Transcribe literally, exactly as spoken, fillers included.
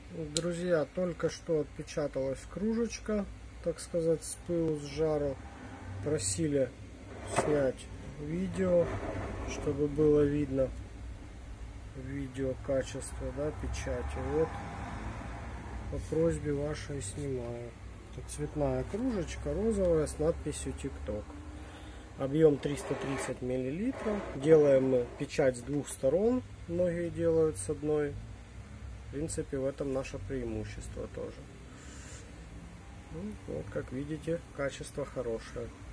Друзья, только что отпечаталась кружечка, так сказать, с пылу, с жару. Просили снять видео, чтобы было видно видео качество, да, печати. Вот по просьбе вашей снимаю. Цветная кружечка, розовая, с надписью TikTok. Объем триста тридцать миллилитров. Делаем мы печать с двух сторон. Многие делают с одной. В принципе, в этом наше преимущество тоже. Вот, как видите, качество хорошее.